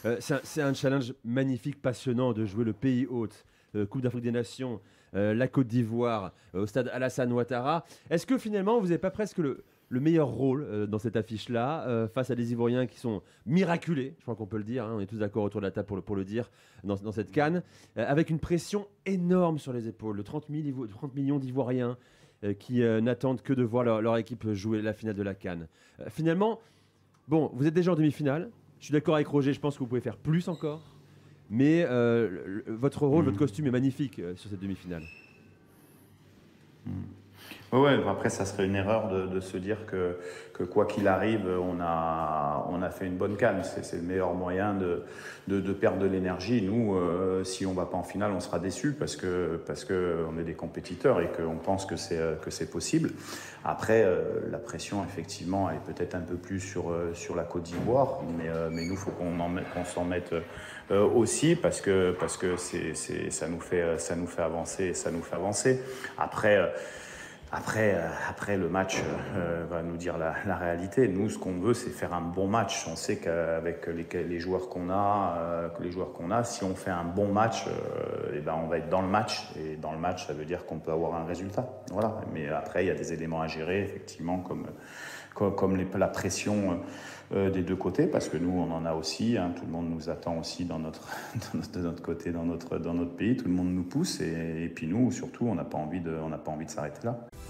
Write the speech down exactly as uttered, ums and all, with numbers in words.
Euh, c'est un, c'est un challenge magnifique, passionnant de jouer le pays hôte, euh, Coupe d'Afrique des Nations, euh, la Côte d'Ivoire, euh, au stade Alassane Ouattara. Est-ce que finalement, vous n'avez pas presque le, le meilleur rôle euh, dans cette affiche-là, euh, face à des Ivoiriens qui sont miraculés, je crois qu'on peut le dire, hein, on est tous d'accord autour de la table pour le, pour le dire, dans, dans cette CAN, euh, avec une pression énorme sur les épaules, de trente mille Ivo- trente millions d'Ivoiriens euh, qui euh, n'attendent que de voir leur, leur équipe jouer la finale de la CAN. Euh, finalement, bon, vous êtes déjà en demi-finale. Je suis d'accord avec Roger, je pense que vous pouvez faire plus encore. Mais euh, le- le- votre rôle, votre Mhm. costume est magnifique euh, sur cette demi-finale. Ouais, ouais, après, ça serait une erreur de, de se dire que, que quoi qu'il arrive, on a, on a fait une bonne canne. C'est, c'est le meilleur moyen de, de, de perdre de l'énergie. Nous, euh, si on va pas en finale, on sera déçus parce que, parce que on est des compétiteurs et qu'on pense que c'est, que c'est possible. Après, euh, la pression, effectivement, elle est peut-être un peu plus sur, euh, sur la Côte d'Ivoire, mais, euh, mais nous, faut qu'on en mette, qu'on s'en mette euh, aussi parce que, parce que c'est, c'est, ça nous fait, ça nous fait avancer, ça nous fait avancer. Après, euh, Après, euh, après le match euh, va nous dire la, la réalité. Nous, ce qu'on veut, c'est faire un bon match. On sait qu'avec les, les joueurs qu'on a, euh, que les joueurs qu'on a, si on fait un bon match, euh, et ben on va être dans le match. Et dans le match, ça veut dire qu'on peut avoir un résultat. Voilà. Mais après, il y a des éléments à gérer, effectivement, comme comme, comme les, la pression euh, des deux côtés, parce que nous, on en a aussi. Hein, tout le monde nous attend aussi dans notre, de notre côté, dans notre, dans notre pays. Tout le monde nous pousse, et, et puis nous, surtout, on n'a pas envie de, on n'a pas envie de s'arrêter là.